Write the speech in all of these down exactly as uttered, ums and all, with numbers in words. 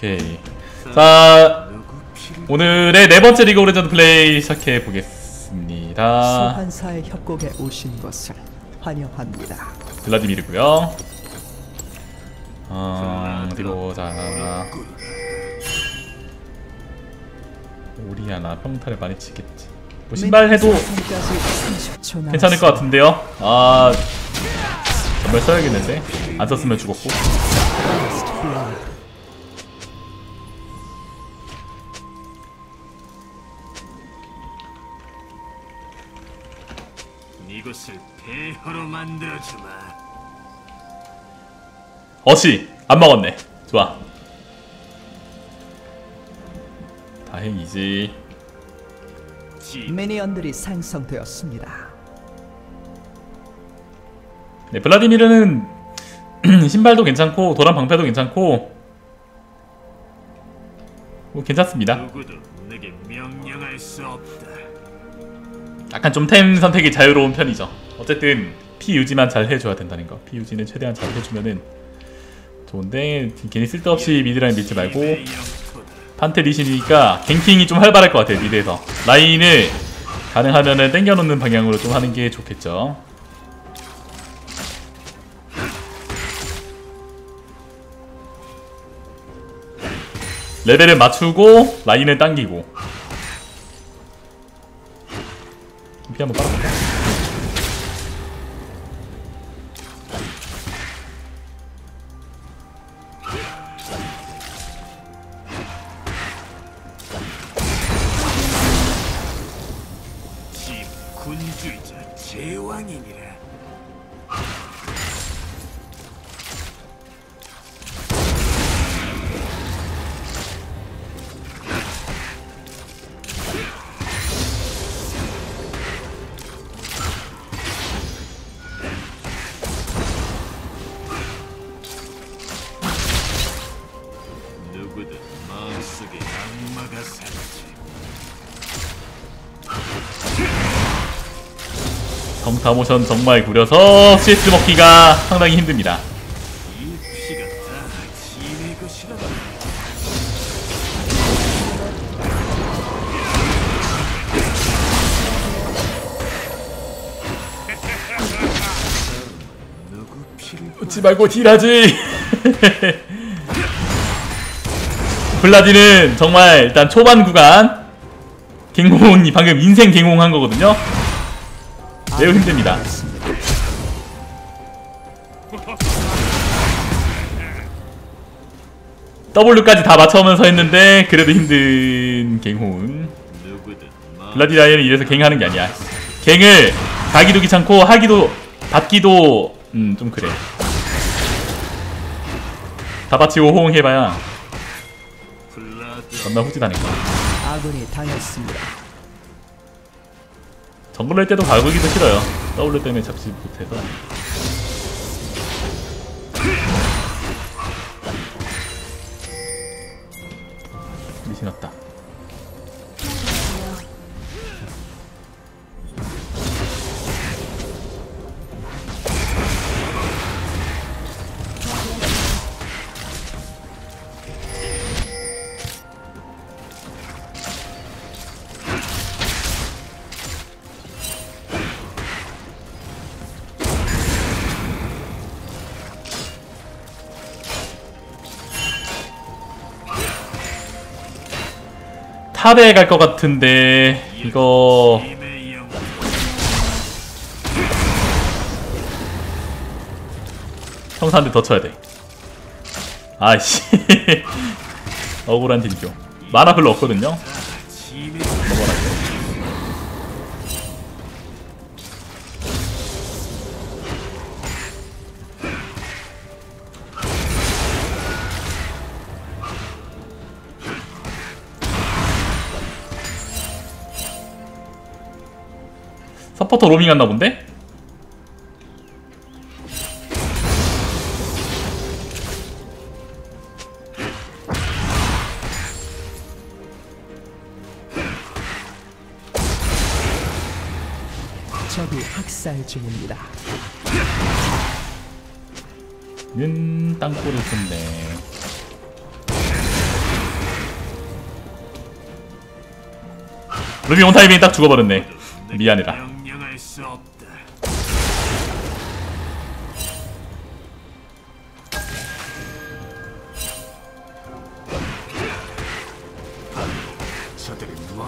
오케이. 자, 오늘의 네 번째 리그 오브 레전드 플레이 시작해 보겠습니다. 소환사의 협곡에 오신 것을 환영합니다. 블라디미르고요. 어, 어디로 보자. 오리아나 평타를 많이 치겠지. 뭐 신발 해도 괜찮을 것 같은데요. 아, 정말 써야겠는데. 안 썼으면 죽었고. 이것을 폐허로 만들어주마. 어시 안 먹었네. 좋아. 다행이지. 미니언들이 생성되었습니다. 네, 블라디미르는 신발도 괜찮고 도란 방패도 괜찮고 뭐 괜찮습니다. 누구도 내게 명령할 수 없다. 약간 좀 템 선택이 자유로운 편이죠. 어쨌든 피 유지만 잘 해줘야 된다는 거. 피 유지는 최대한 잘 해주면은 좋은데 괜히 쓸데없이 미드라인 밀지 말고 판테 리신이니까 갱킹이 좀 활발할 것 같아요. 미드에서 라인을 가능하면은 땡겨놓는 방향으로 좀 하는 게 좋겠죠. 레벨을 맞추고 라인을 당기고. 피 한번 빨아볼까? 집 군주이자 제왕이니라. 누구든 마음속에 악마가 살지. 정타 모션 정말 구려서 씨에스 먹기가 상당히 힘듭니다. 이 피가 다 지네 것이라. 누구 피를 웃지 말고 딜하지. 블라디는 정말 일단 초반 구간 갱홍이 방금 인생 갱홍한 거거든요. 매우 힘듭니다. W까지 다 맞춰오면서 했는데 그래도 힘든 갱홍. 블라디 라이언은 이래서 갱하는 게 아니야. 갱을 가기도 귀찮고 하기도 받기도 음 좀 그래. 다 바치고 호응해봐야 존나 후지다니까. 아군이 당했습니다. 정글 낼 때도 가보기도 싫어요. W 때문에 잡지 못해서. 미신 없다. 탑에 갈 것 같은데 이거 평소 한 대 더 쳐야 돼. 아이씨. 억울한 딜교. 만화 별로 없거든요. 먹어라. 서포터 로밍 갔나 본데? 적이 학살 중입니다. 는 땅굴을 쳤네. 루비 온타이밍 딱 죽어버렸네. 미안해라. 명령할 수 없다. 저들이 무엇?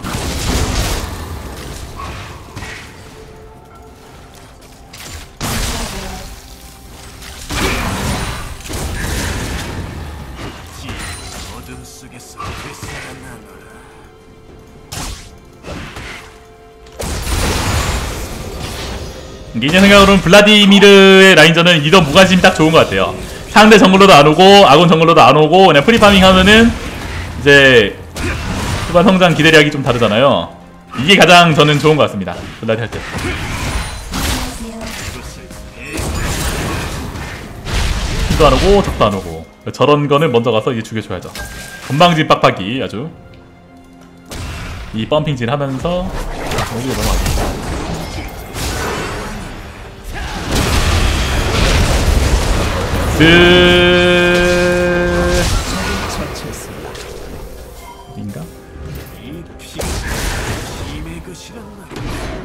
어둠 속에서 되살아나노라. 개인의 생각으로는 블라디미르의 라인전은 이더 무관심이 딱 좋은 것 같아요. 상대 정글러도 안 오고 아군 정글러도 안 오고 그냥 프리파밍 하면은 이제 후반 성장 기대력이 좀 다르잖아요. 이게 가장 저는 좋은 것 같습니다. 블라디 할 때. 힐도 안 오고 적도 안 오고 저런 거는 먼저 가서 이제 죽여줘야죠. 건방진 빡빡이 아주 이 펌핑질 하면서 여기로 넘어가죠. 그... 처치했습니다. 인가? 이 피가 힘의 것이란 말.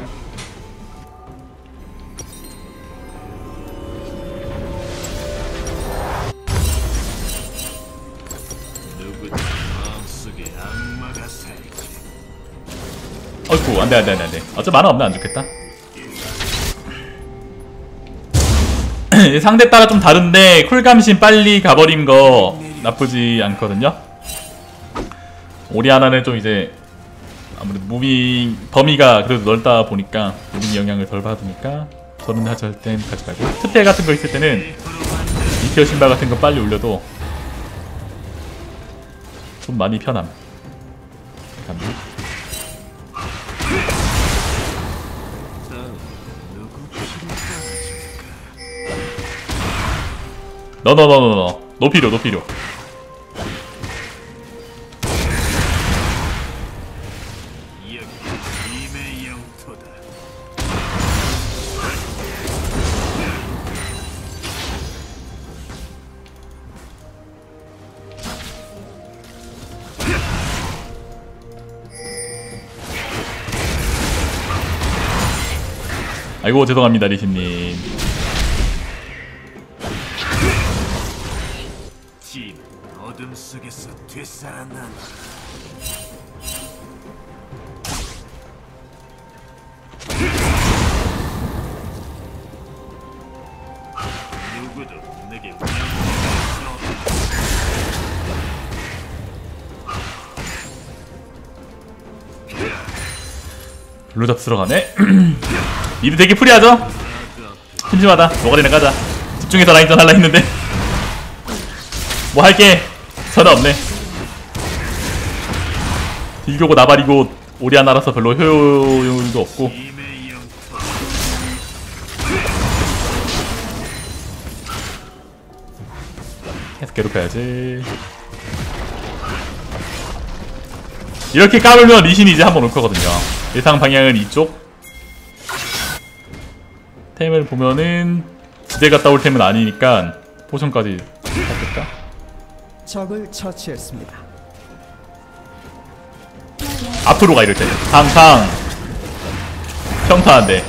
누구든 마음속에 악마가 살지. 어이쿠 안돼 안돼 안돼 안돼. 어차피 만화 없나 안 좋겠다. 상대 따라 좀 다른데 쿨감신 빨리 가버린 거 나쁘지 않거든요. 오리아나는 좀 이제 아무래도 무빙 범위가 그래도 넓다 보니까 무빙 영향을 덜 받으니까 저런 하절 땐 가지 말고 특패 같은 거 있을 때는 미티어 신발 같은 거 빨리 올려도 좀 많이 편함. 감사합니다. 너너너너너 높이려 높이려. 여기 힘의 영토다. 아이고 죄송합니다 리신님. 진 어둠 속에서 되살아나노라. 누구도 내게 명령할 수 없다. 블루 잡스러 가네. 미드 되게 프리하죠? 심심하다. 노가리나 가자. 집중해서 라인전 할라 했는데 뭐 할게 전혀 없네. 딜교고 나발이고 오리아나라서 별로 효율도 없고. 힘의 영토. 계속 괴롭혀야지. 이렇게 까불면 리신이 이제 한번 올 거거든요. 예상 방향은 이쪽. 템을 보면은 지대 갔다 올 템은 아니니까 포션까지 샀겠다. 적을 처치했습니다. 앞으로 가 이럴 때 항상 평타한데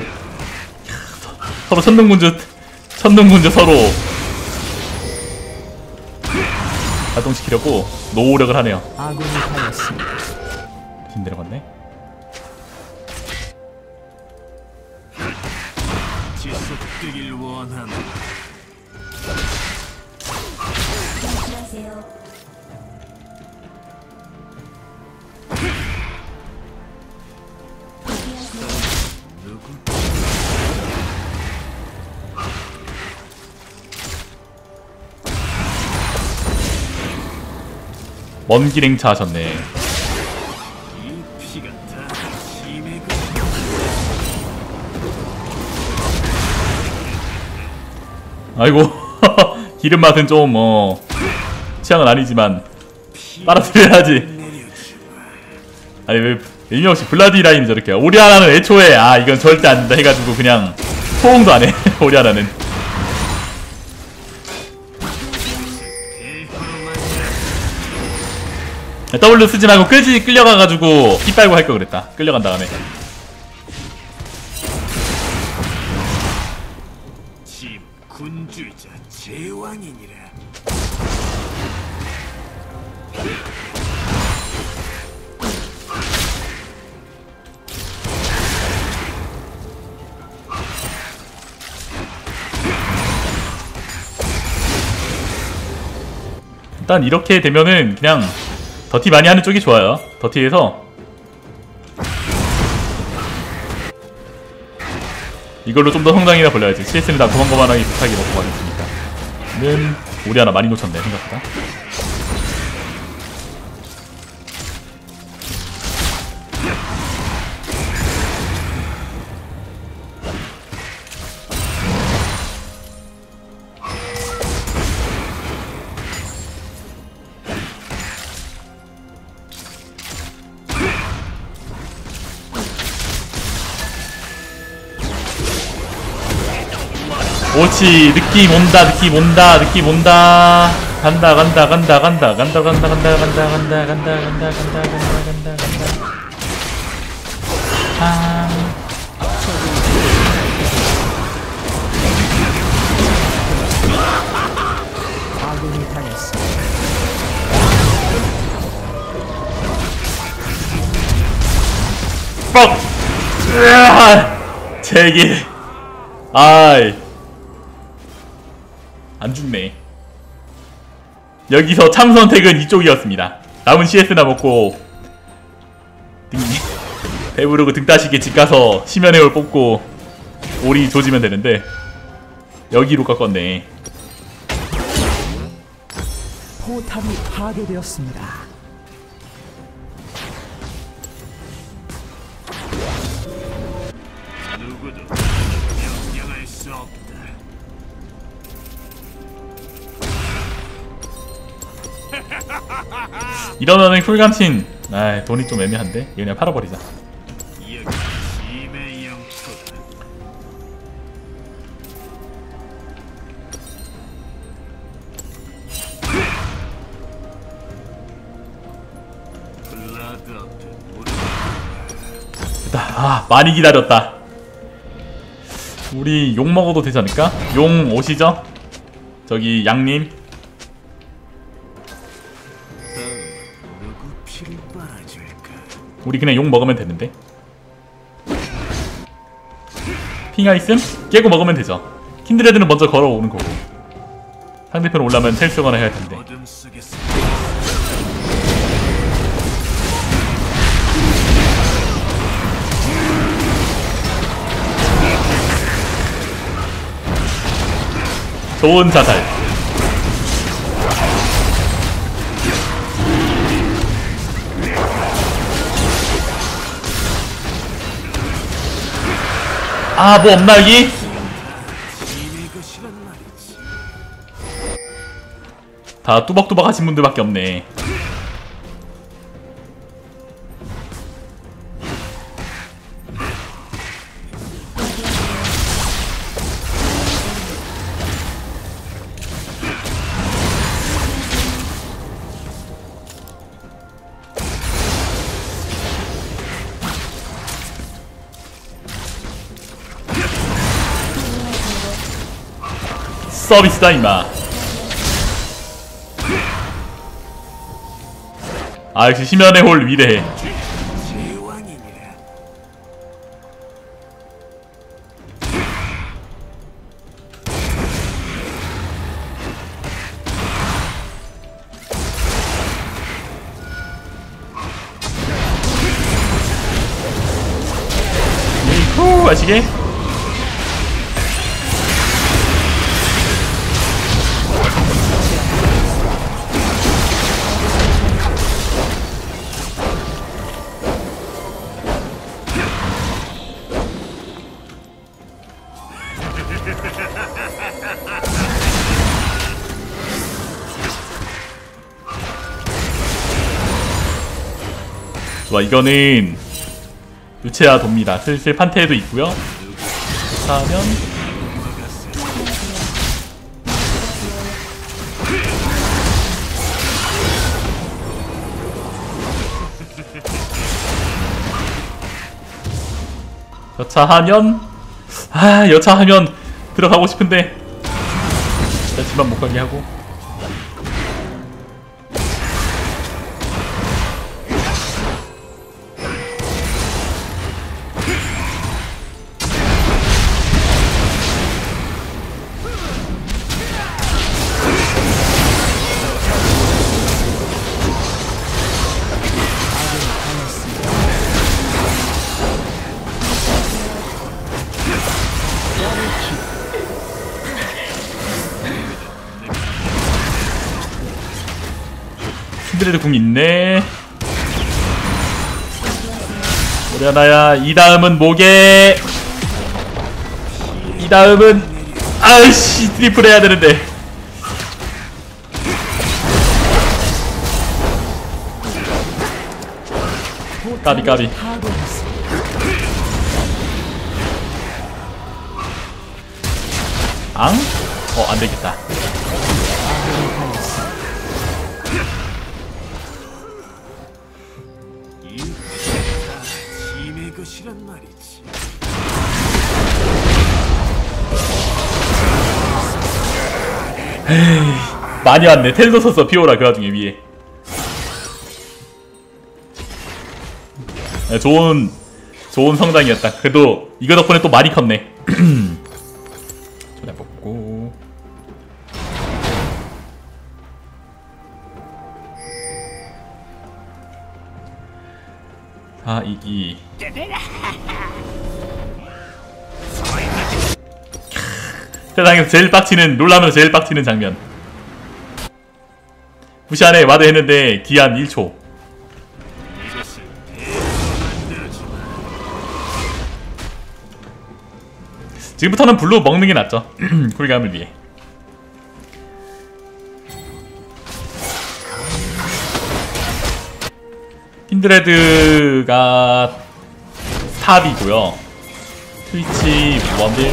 서로 천둥군주 천둥군주 서로 발동시키려고 노력을 하네요. 아군이 하였습니다. 진 내려갔네. 지속되길 원하노라. 누구? 먼 길 행차 하셨네. 이 피가 다 힘의 것. 아이고 기름 맛은 좀 어 취향은 아니지만 빨아들여야지. 아니 왜 의미 없이 블라디 라인이 저렇게. 오리아나는 애초에 아 이건 절대 안 된다 해가지고 그냥 소홍도 안 해. 오리아나는 W 쓰지 말고 끌지 끌려가가지고 피 빨고 할 거 그랬다. 끌려간 다음에. 짐 군주이자 제왕이니라. 일단 이렇게 되면은 그냥 더티 많이 하는 쪽이 좋아요. 더티에서 이걸로 좀 더 성장이나 벌려야지. 씨에스는 다 고만고만하게 비슷하게 먹고 가겠으니까. 는 우리 하나 많이 놓쳤네 생각보다. 오치 느낌 온다 느낌 온다 느낌 온다 간다 간다 간다 간다 간다 간다 간다 간다 간다 간다 간다 간다 간다 간다 간다 아 아군이 당했어. 뻑! 으아! 제기 아이 안 죽네. 여기서 참 선택은 이쪽이었습니다. 남은 씨에스나 먹고 등 배부르고 등 따시게 집 가서 심연회올 뽑고 오리 조지면 되는데 여기로 꺾었네. 포탑이 파괴되었습니다. 누구도 명령할 수 없다. 이러면은 쿨감친 아 돈이 좀 애매한데 이거 그냥 팔아버리자. 여기 짐의 영토다. 블라드 업드 우리 됐다. 아 많이 기다렸다. 우리 용 먹어도 되지 않을까? 용 오시죠? 저기 양님 누구 피를 빨아줄까? 우리 그냥 용 먹으면 되는데 핑하 있음? 깨고 먹으면 되죠. 킨드레드는 먼저 걸어오는 거고 상대편 올라면 텔 쓰거나 해야 텐데 어둠 속에서 좋은 자살. 아 뭐 없나 여기? 짐의 것이란 말이지. 다 뚜벅뚜벅 하신 분들밖에 없네. 서비스다 임마. 아 역시 심연의 홀 위대해. 제왕이니라. 후 아시게? 좋아 이거는 유체화 돕니다. 슬슬 판테에도 있고요. 하면 여차하면 아 여차하면 들어가고 싶은데 나 집안 못 가게 하고. 신드레드 궁 있네. 우리 하나야. 이 다음은 뭐게? 이 다음은 아이씨 트리플 해야 되는데. 까비 까비. 앙? 어 안되겠다. 것이란 말이지. 에이, 많이 왔네. 텔도 썼어 피오라 그 와중에 위에. 네, 좋은 좋은 성장이었다. 그래도 이거 덕분에 또 많이 컸네. 전화 뽑고. 아 이기. 세상에서 제일 빡치는, 놀라면서 제일 빡치는 장면. 무시하네. 와드 했는데 기한 일 초. 지금부터는 블루 먹는 게 낫죠. 쿨감을 위해. 킨드레드가 탑이고요. 트위치 원딜.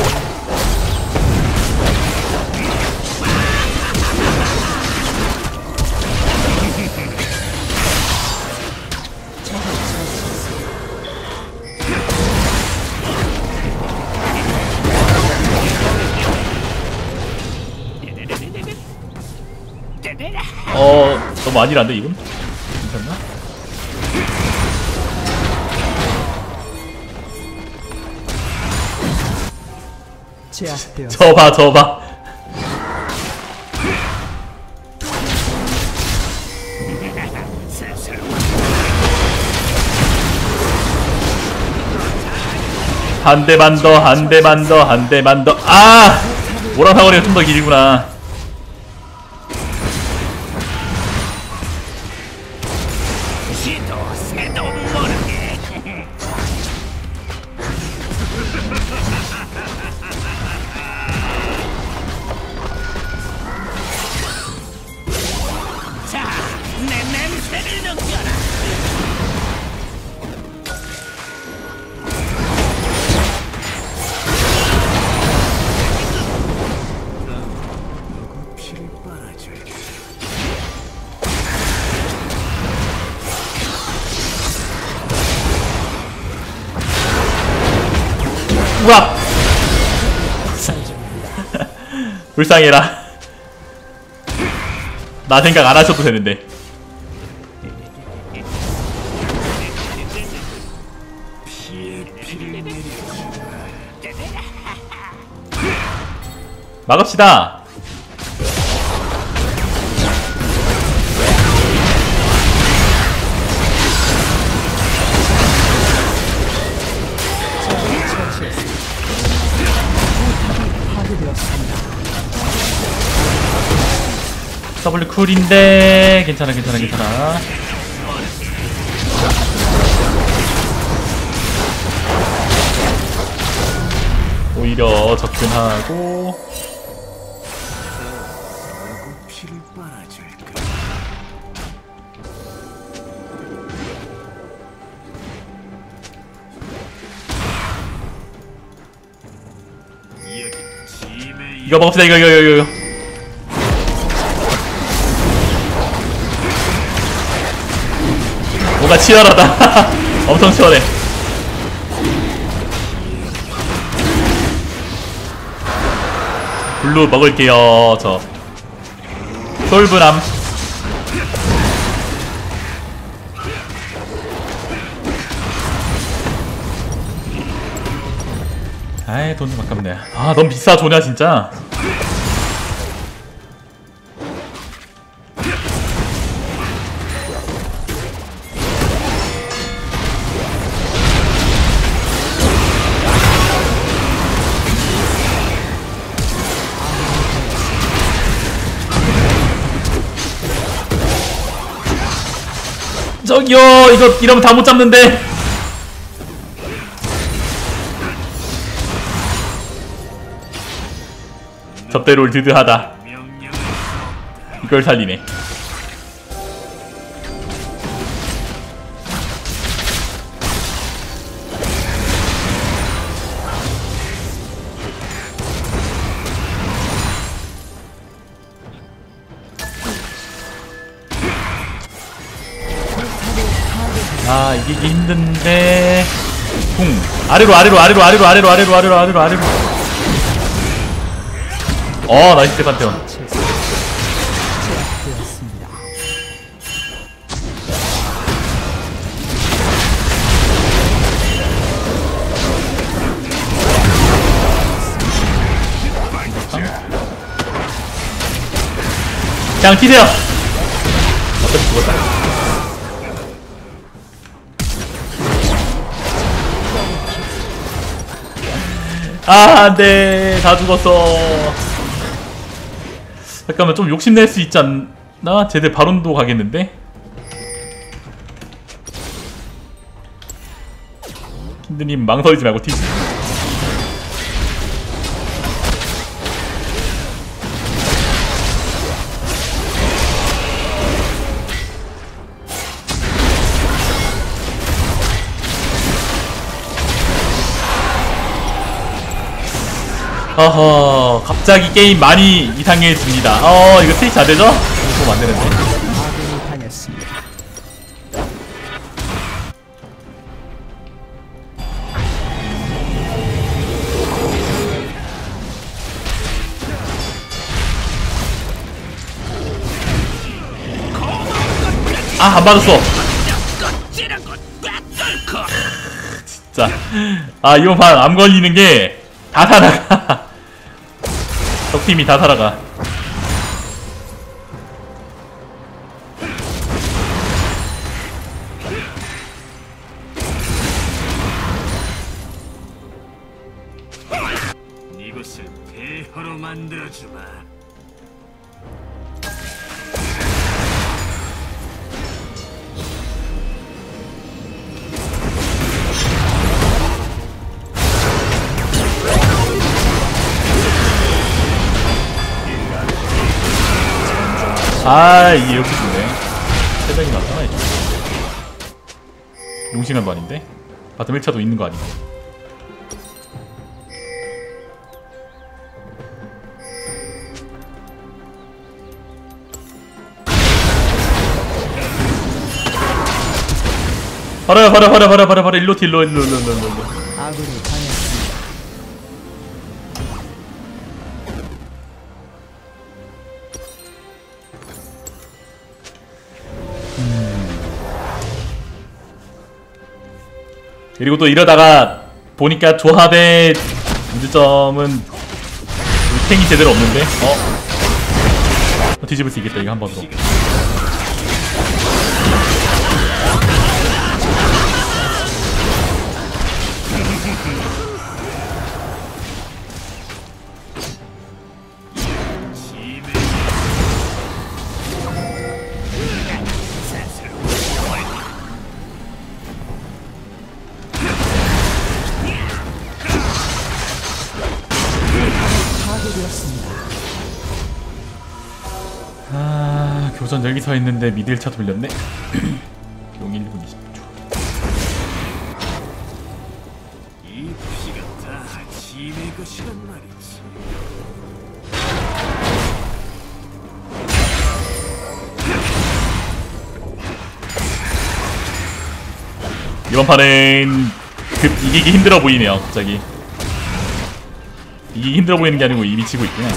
어, 너무 아니란데 이건? 괜찮나? 제압되어 저봐 저봐. 한 대만 더, 한 대만 더, 한 대만 더. 아! 오랑사거리가 좀 더 길구나. 우와! 불쌍해라. 나 생각 안 하셔도 되는데. 막읍시다. W 쿨인데 괜찮아 괜찮아 괜찮아. 오히려 접근하고. 피를 빨아줄까? 이거 먹읍시다. 이거 이거 이거 이거. 뭔가 치열하다. 엄청 치열해. 블루 먹을게요. 저 솔브람. 아이 돈 좀 아깝네. 아 너무 비싸 조냐 진짜. 저기요 이거 이러면 다 못 잡는데. 접대롤 드드하다. 이걸 살리네. 아 이기기 힘든데. 궁 아래로 아래로 아래로 아래로 아래로 아래로 아래로 아래로 아래로. 어 나이스 판테온. 제압되었습니다. 그냥 튀세요. 어차피 죽었다. 아 안돼 다 죽었어. 잠깐만 좀 욕심낼 수 있지 않나? 쟤들 바론도 가겠는데? 킨드님 망설이지 말고 튀지. 어허 갑자기 게임 많이 이상해집니다. 어 이거 스위치 안되죠? 이거 안되는데. 아군이 당했습니다. 아 안맞았어. 진짜 아 이번 판 암 걸리는게 다 살아가. 적팀이 다 살아가. 이것을 폐허로 만들어주마. 아 이게 이렇게 좋네. 세장이 많잖아 이제. 용신한 반인데? 바텀 일 차도 있는 거 아니고. 버려 버려 버려 버려 버려 버려. 일로 티 일로 일로 일로 일로 일로. 아군이 당했습니다. 그리고 또 이러다가 보니까 조합의 문제점은 우리 탱이 제대로 없는데. 어? 뒤집을 수 있겠다 이거 한 번으로. 아 교전 여기 서 있는데 미드 일 차 돌렸네. 용 일 분 이십 초. 이 피가 다 짐의 것이란 말이지. 이번 판은 급 이기기 힘들어 보이네요 갑자기. 이게 힘들어 보이는 게 아니고 이미 지고 있구나.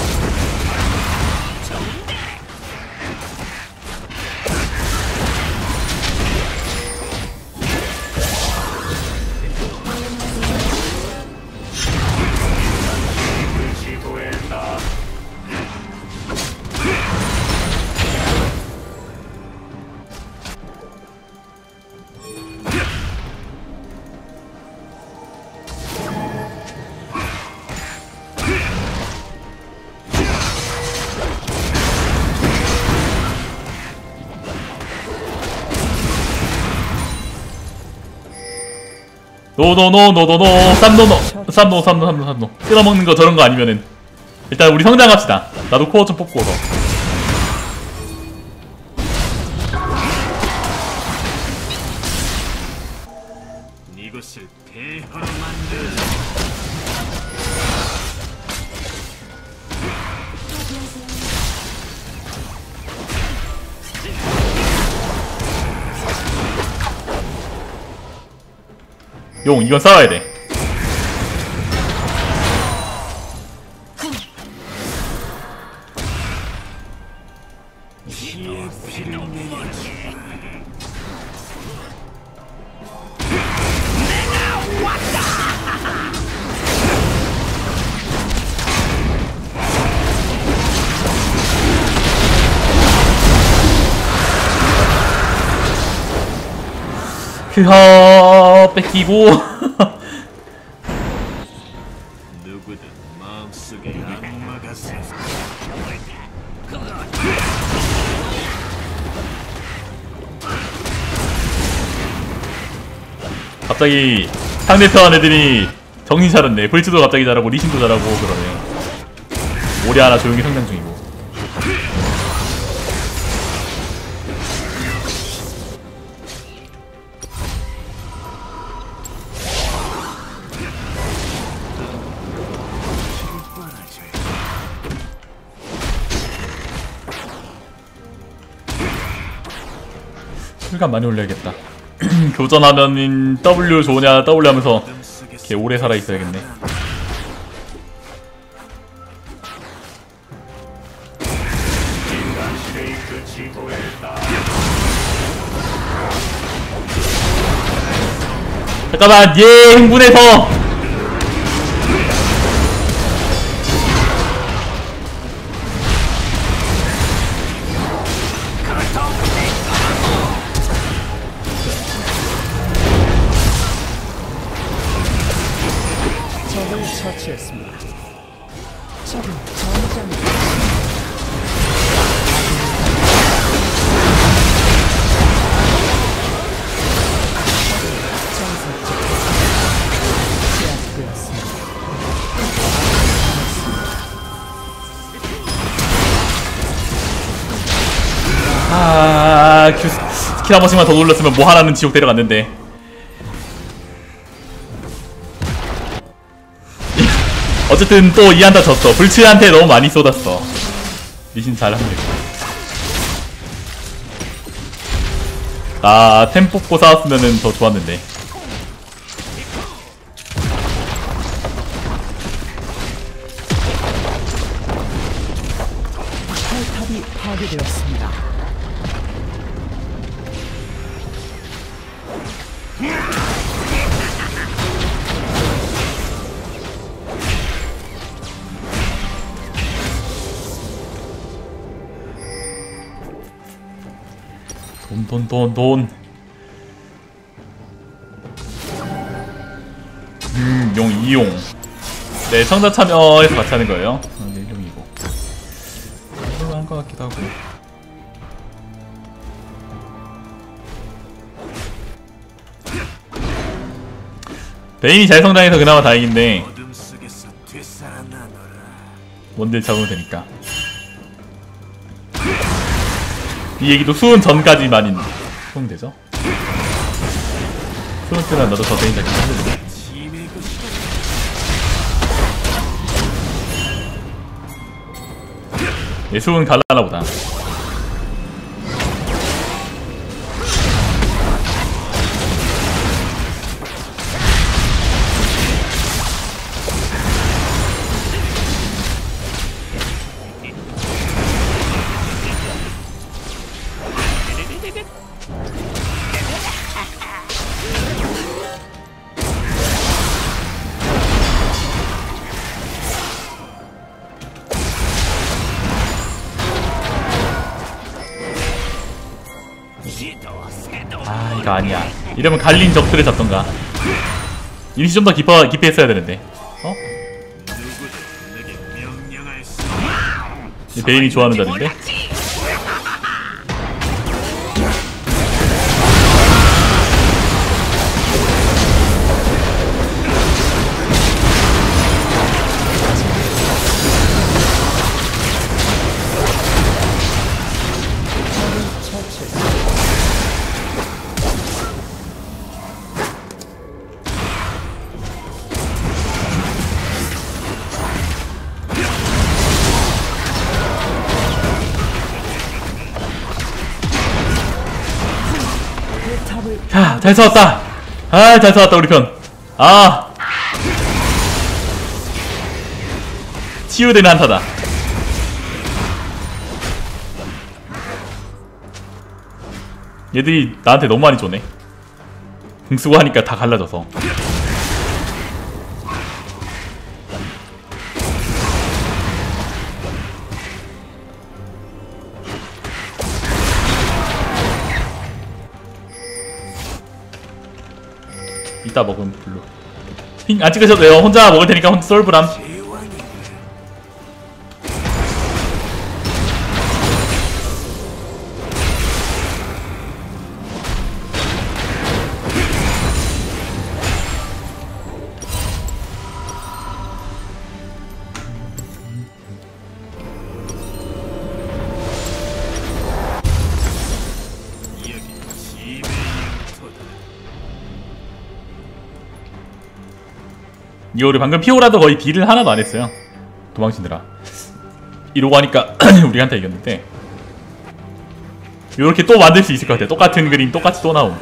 노노노노노노 쌈노노 쌈노 쌈노 쌈노 쌈노 쓸어먹는 거 저런 거 아니면은 일단 우리 성장합시다. 나도 코어 좀 뽑고 서 이것을 폐허로 만들자. 용 이건 싸워야 돼. 피의 피를 내려줘. 흐하 뺏기고 누구든 마음속에 악마가 새. 갑자기 상대편 애들이 정신 차렸네. 불치도 갑자기 잘하고 리신도 잘하고 그러네. 오리 하나 조용히 성장 중이고. 실감 많이 올려야겠다. 교전하면 W 좋으냐 W 하면서 걔 오래 살아있어야겠네. 잠깐만 얘 흥분해서 적을 처치했습니다. 적은 전장에 제압되었습니다. 아 큐 스킬 한 번씩만 더 눌렀으면 뭐 하나는 지옥 데려갔는데. 어쨌든 또 이한타 졌어. 불치한테 너무 많이 쏟았어. 리신 잘 합니다. 나 템 뽑고 싸웠으면은 더 좋았는데. 탈탑이 파괴되었습니다. 돈 돈 돈 돈. 음, 용 이용. 네, 성자 참여해서 같이 하는 거예요. 아, 네, 용이고. 이걸로 한 것 같기도 하고. 베인이 잘 성장해서 그나마 다행인데 어둠 속에서 되살아나노라. 원딜 잡으면 되니까. 이 얘기도 수은 전까지만인 수은 되죠? 수은 때는 나도 더 베인 잡기 힘들네. 짐의 것이 예, 수은 갈라나 보다. 그러니까 아니야. 이러면 갈린 적들을 잡던가. 이니시 좀 더 깊어 깊이 했어야 되는데. 어? 이 베인이 좋아하는 자리인데. 야, 잘 싸웠다. 아, 잘 싸웠다 우리 편. 아, 치유되는 한타다. 얘들이 나한테 너무 많이 줬네. 궁 쓰고 하니까 다 갈라져서. 이따 먹음 블루. 핑 안 찍으셔도 돼요. 혼자 먹을 테니까 혼자 솔브람. 이거 우리 방금 피오라도 거의 딜을 하나도 안 했어요. 도망치느라. 이러고 하니까 우리 한타 이겼는데. 요렇게 또 만들 수 있을 것 같아. 똑같은 그림 똑같이 또 나옴.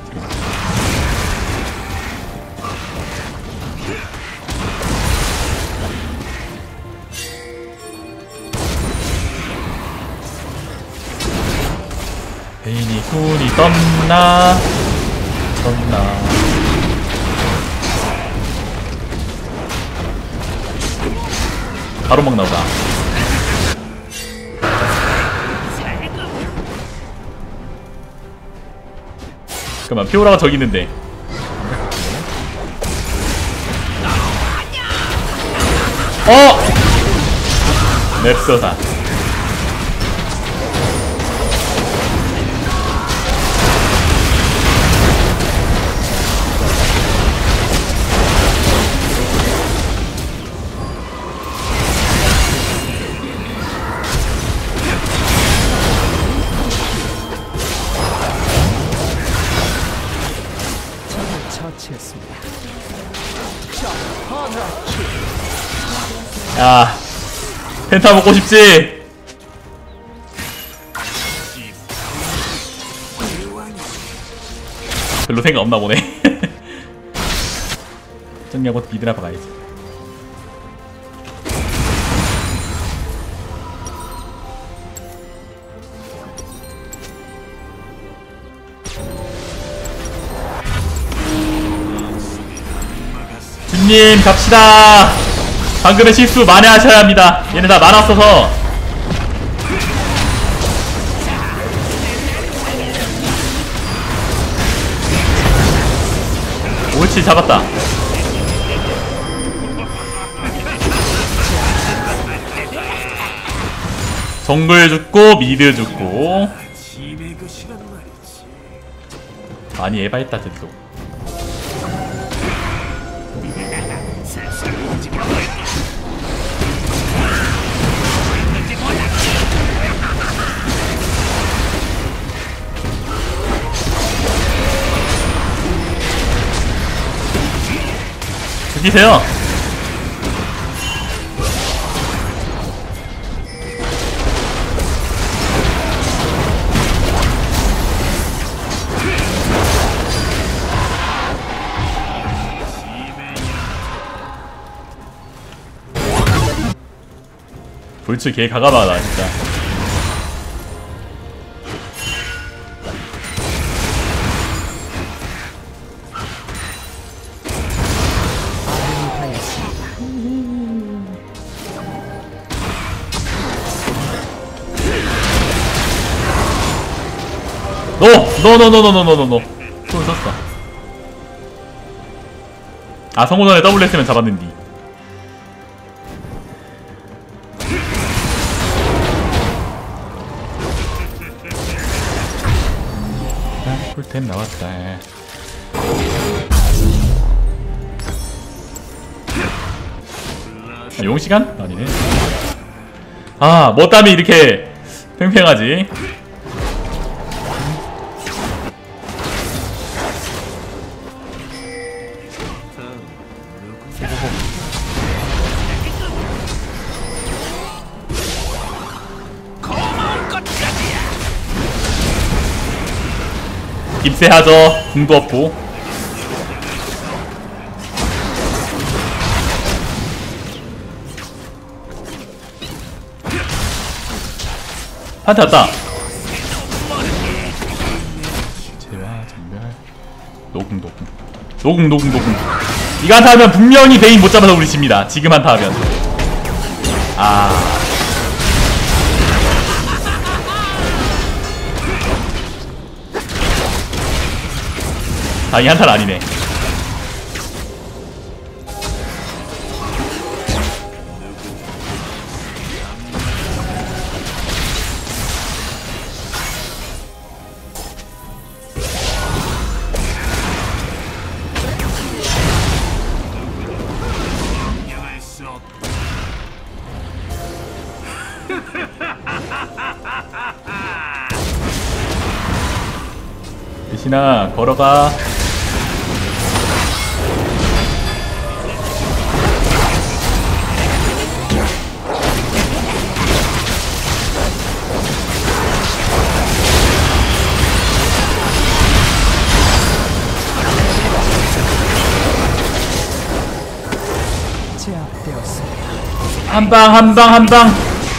베인이 군이 떴나 떴나. 바로 막 나오다. 잠깐만, 피오라가 저기 있는데. 어! 맵서사. 야, 펜타 먹고 싶지? 별로 생각 없나 보네. 정리하고 미드나 박아야지. 준님 갑시다. 방금의 실수 만회하셔야 합니다. 얘네 다 만화 써서. 옳지, 잡았다. 정글 죽고 미드 죽고. 많이 에바했다 쟤도. 죽이세요. 불츠 개 가가마다 진짜. 노! 노! 노! 노! 노! 노! 노! 노! 썼어. 아 성호 전에 더블 했으면 잡았는디. 아, 꿀템 나왔다. 아, 용시간? 아니네. 아, 뭐 땀이 이렇게 팽팽하지? 입세하죠. 궁도 없고. 한테 왔다. 제와 전멸. 노궁 노궁 노궁 노궁 노궁. 이거 한타 하면 분명히 베인 못 잡아서 우리 집니다. 지금 한타 하면. 아. 다행히 한타는 아니네. 대신아 걸어가. 제압되었습니다. 한방 한방 한방.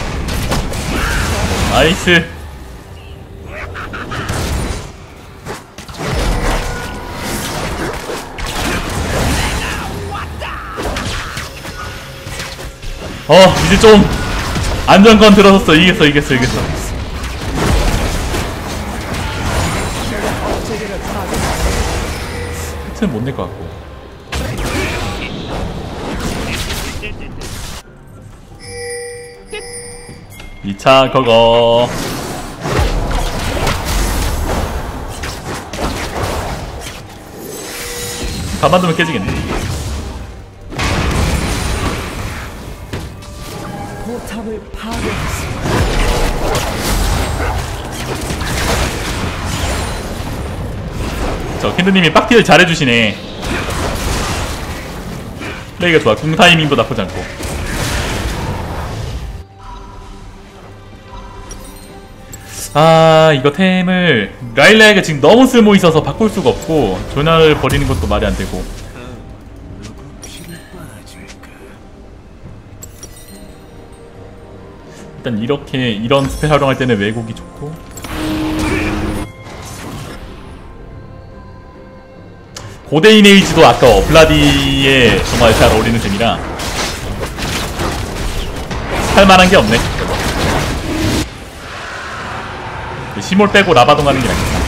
나이스. 어 이제 좀 안정권 들어섰어. 이겼어 이겼어 이겼어. 혜트는 못 낼 것 같고. 이 차 그거 가만두면 깨지겠네. 포탑을 파괴했습니다. 저 캔드님이 빡티를 잘해주시네. 플레이가 좋아. 궁 타이밍도 나쁘지 않고. 아 이거 템을 라일라에게 지금 너무 쓸모 있어서 바꿀 수가 없고 조나를 버리는 것도 말이 안 되고. 일단 이렇게 이런 스펠 활용할 때는 왜곡이 좋고. 고대인 에이지도 아까 블라디에 정말 잘 어울리는 셈이라 할만한 게 없네. 시몰 빼고 라바동 가는 게 낫겠다.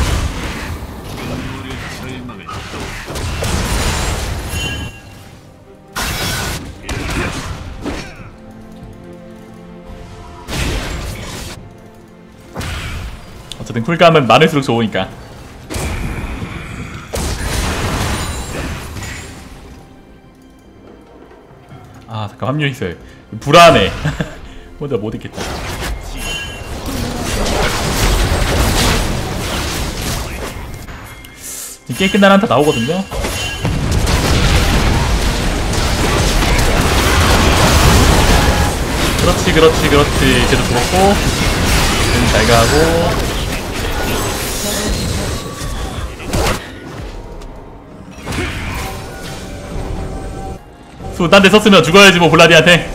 어쨌든 쿨감은 많을수록 좋으니까. 아 잠깐 합류했어요. 불안해. 혼자 못 있겠다. 게임 끝나는 한타 나오거든요. 그렇지 그렇지 그렇지. 쟤도 죽었고 잘 가고. 수 딴 데 썼으면 죽어야지 뭐 블라디한테.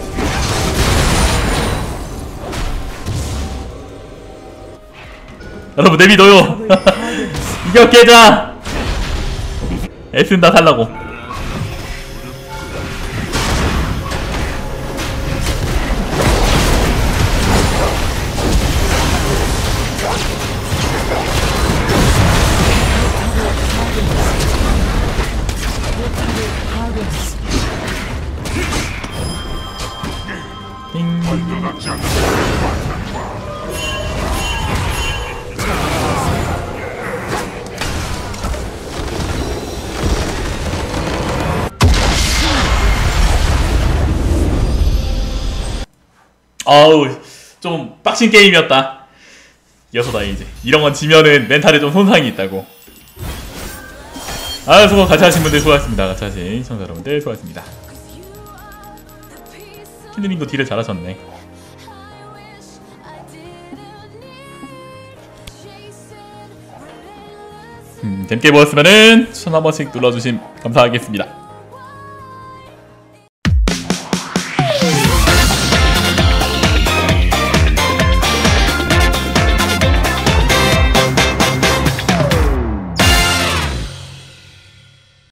여러분 내비둬요. 이겨 깨자. 애쓴 다 살라고. 핑. 아우 좀 빡친 게임이었다. 이어서 다행이지. 이런 건 지면은 멘탈에 좀 손상이 있다고. 아 수고 같이 하신 분들 수고하셨습니다. 같이 하신 시청자 여러분들 수고하셨습니다. 킨드님도 딜을 잘하셨네. 음, 재밌게 보셨으면은 추천 한 번씩 눌러주심 감사하겠습니다.